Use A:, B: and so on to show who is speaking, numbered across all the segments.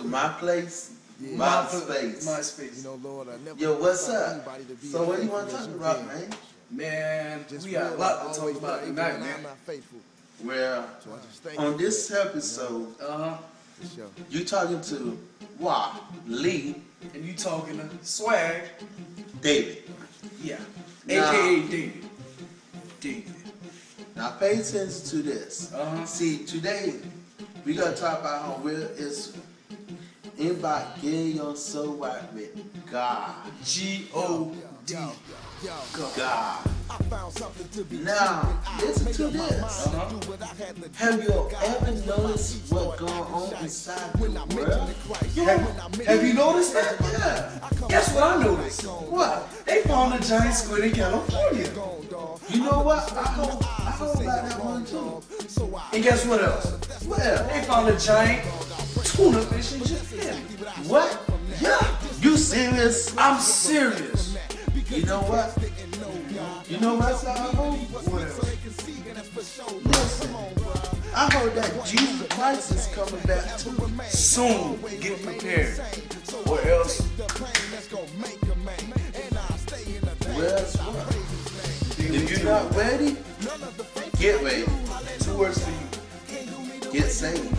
A: My place, my space.
B: My space.
C: You know, Lord, I never.
A: Yo, what's up? So what do you want to talk about, man?
B: Man, we got a lot to talk about tonight, man.
A: Well, on this episode, you talking to Lee,
B: and you talking to Swag,
A: David.
B: Yeah,
A: Now,
B: AKA David.
A: Now pay attention to this. See, today we gonna talk about how real it's about getting your soul right with God.
B: G-O-D.
A: God. Now, listen to this. Have you ever noticed what's going on inside the world?
B: Have you noticed that?
A: Yeah.
B: Guess what I noticed? What? They found a giant squid in California.
A: You know what? I heard about that one too.
B: And guess what else?
A: Well,
B: They found a giant tuna fish in Japan.
A: what?
B: Yeah.
A: You serious?
B: I'm serious.
A: You know what? You know what's I heard?
B: What else?
A: Listen, I heard that Jesus Christ is coming back too.
B: Soon, get prepared. Or else,
A: Well, what? If you're not ready, get ready.
B: 2 words for you.
A: Get saved.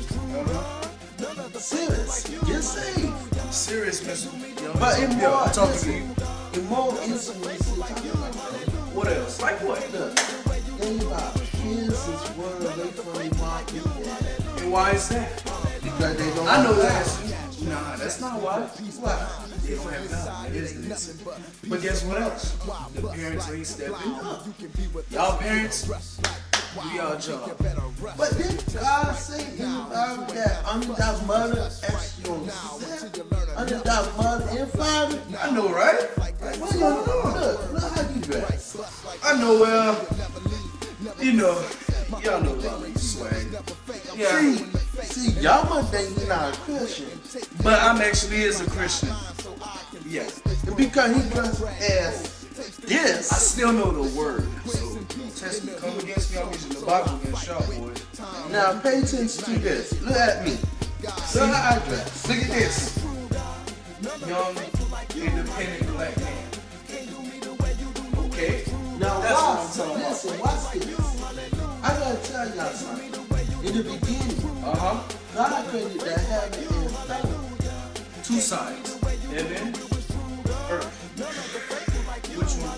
A: Serious. Get saved.
B: Serious, Mr.
A: But in more,
B: I'm talking to you.
A: in more instances,
B: What else? Like what?
A: look, think about kids is one away from their mom and dad
B: And why is that?
A: because they don't.
B: I know
A: have
B: that. Nah, that's not why.
A: Why?
B: They don't have nothing. It is innocent. But guess what else? The parents ain't stepping up. Y'all parents, do y'all job.
A: But did God say in the Bible that under thy mother as your son, under thy mother and father?
B: I know, right?
A: What you doing? Look how you dress.
B: I know, well, you know, y'all know about me, Swag. Yeah,
A: See, y'all might think you're not a Christian
B: but I'm actually is a Christian. Yeah.
A: because he dressed as
B: I
A: this.
B: still know the word. So, test me, come against me, I'm using the Bible against y'all, boys.
A: Now pay attention to this. Look at me. Look how I dress.
B: Look at this. Young, independent black man. Okay?
A: Now
B: That's what I'm
A: watch,
B: talking about.
A: listen, watch this. I gotta tell y'all something. In the beginning, God created the heaven and earth.
B: 2 sides. Heaven, earth. Which one?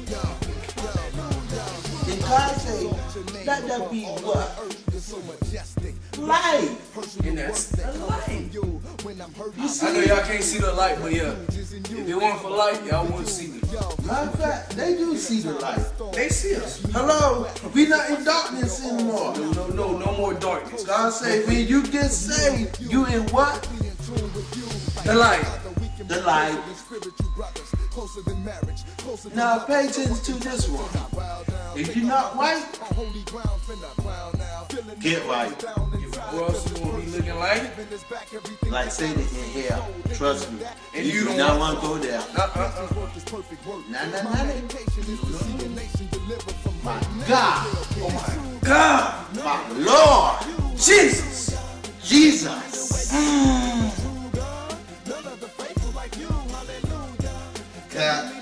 A: And God said, let that be what? Life.
B: And that's the light.
A: You
B: I
A: see,
B: know y'all can't see the light, but yeah. If it weren't for light, y'all wouldn't see me.
A: matter of fact, they do see the light.
B: They see us.
A: Hello, we not in darkness anymore.
B: No more darkness.
A: God say, when you get saved, you in what?
B: The light.
A: The light. Now pay attention to this one. If you're not white, get white.
B: Who else you gonna be looking like?
A: Like Satan in hell. Trust me.
B: And
A: You
B: you
A: do
B: don't
A: not
B: want-
A: want to go there. Nah. My God.
B: Oh my God!
A: My Lord.
B: Jesus!
A: God.